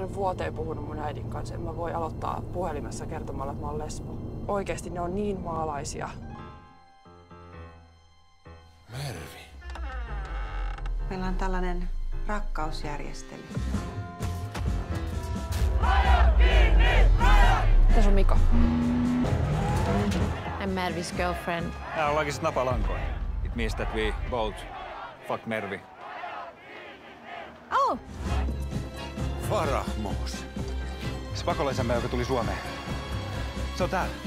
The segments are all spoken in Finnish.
en vuoteen puhunut mun äidin kanssa. En mä voi aloittaa puhelimessa kertomalla, että mä oon lesbo. Oikeesti ne on niin maalaisia. Mervi. Meillä on tällainen rakkausjärjestely. Tässä on Mika. I'm Mervi's girlfriend. Tää ollaankin sit napalankoja. It means that we both fuck Mervi. Oh! Farah Moos. Se pakolaisemme, joka tuli Suomeen. Se on täällä.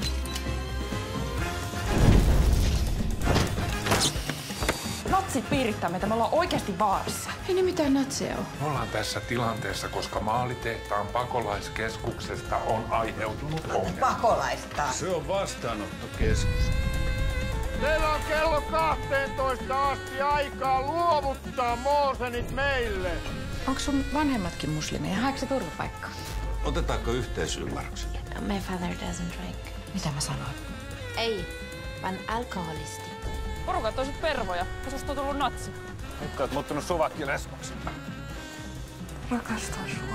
Natsit piirittää meitä, me ollaan oikeasti vaarassa. Ei ne mitään natseja ole. Me ollaan tässä tilanteessa, koska maalitehtaan pakolaiskeskuksesta on aiheutunut ongelma. Pakolaista. Se on vastaanottokeskus. Teillä on kello 12 asti aikaa luovuttaa Moosenit meille. Onko sun vanhemmatkin muslimeja? Haetko se turvapaikkaa? Otetaanko yhteisymmärryksellä? My father doesn't drink. Mitä mä sanoin? Ei, vaan alkoholisti. Porukat on sit pervoja, ja susta on tullut natsi. Nyt oot muuttunut suvakki lesboksi. Rakastan sua.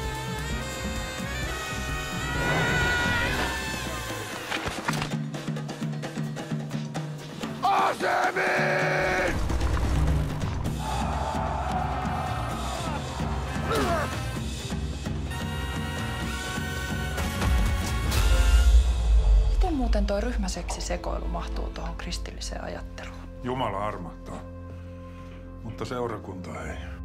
Asemiin! Miten muuten toi ryhmäseksisekoilu mahtuu tuohon kristilliseen ajatteluun? Jumala armahtaa, mutta seurakunta ei.